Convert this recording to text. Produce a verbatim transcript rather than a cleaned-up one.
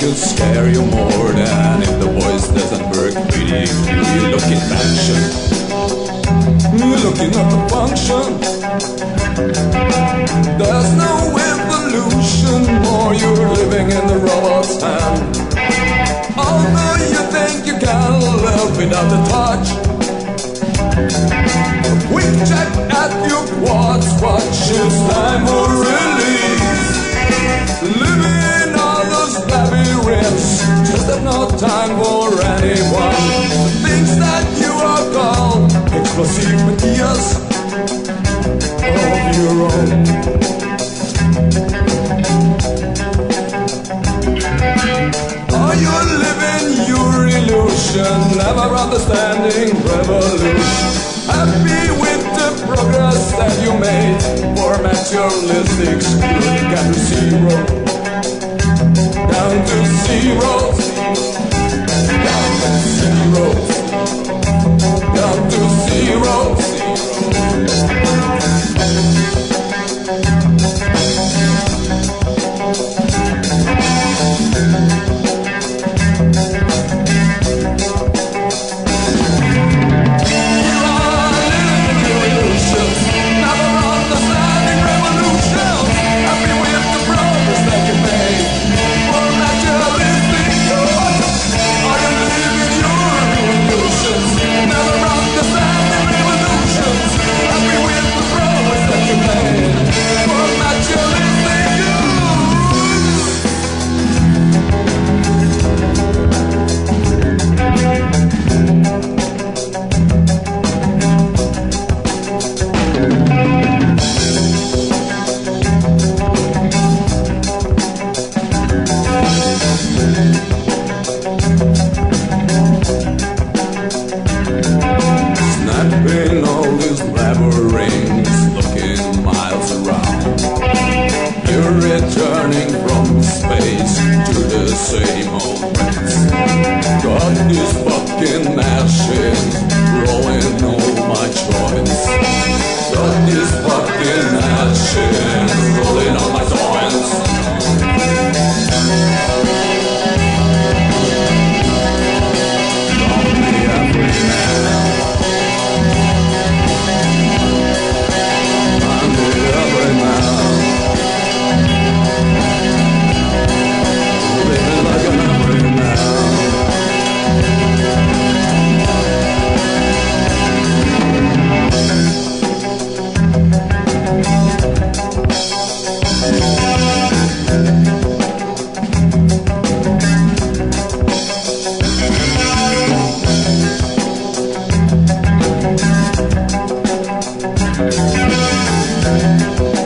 should scare you more than if the voice doesn't work pretty. You're looking at action, you're looking at the function. There's no evolution, or you're living in the robot's hand. Although you think you can live without the touch, a quick check at your quads, watch it's time for release. Living all those labyrinths, just have no time for anyone. The things that you are called explosive ideas of your own. Are you living your illusion, never understanding revolution? Happy with the progress that you made, for materialistics, you got to zero, down to zero, down to zero, down to zero. Snapping all these rubber rings, looking miles around. You're returning from space to the same old place. Got these fucking machines rolling all my joints. Got these fucking machines rolling all my joints. Call me every man. Thank you.